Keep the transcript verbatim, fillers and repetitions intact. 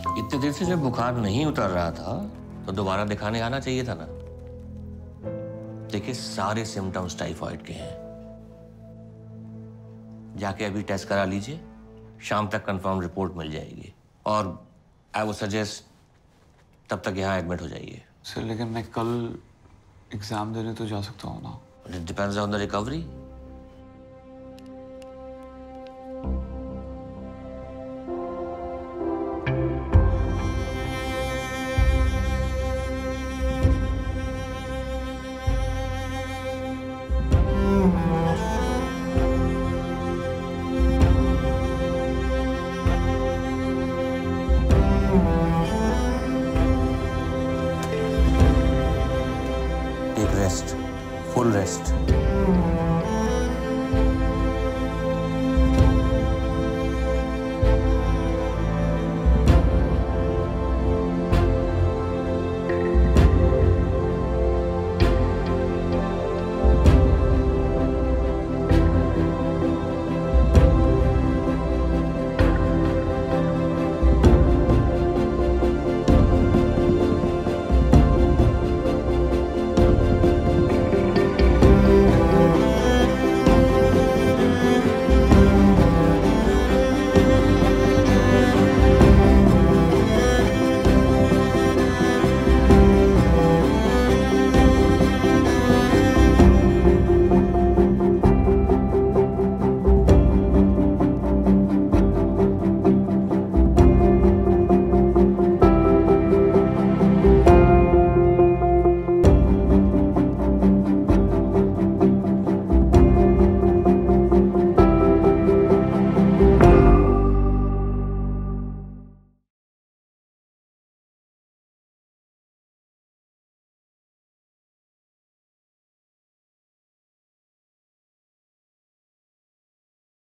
इतने देर से जब बुखार नहीं उतर रहा था तो दोबारा दिखाने आना चाहिए था ना। देखिए, सारे सिम्टम्स टाइफाइड के हैं। जाके अभी टेस्ट करा लीजिए, शाम तक कंफर्म रिपोर्ट मिल जाएगी। और आई वुड सजेस्ट तब तक यहाँ एडमिट हो जाइए। सर लेकिन मैं कल एग्जाम देने तो जा सकता हूँ ना? It depends on the recovery. Take rest, full rest.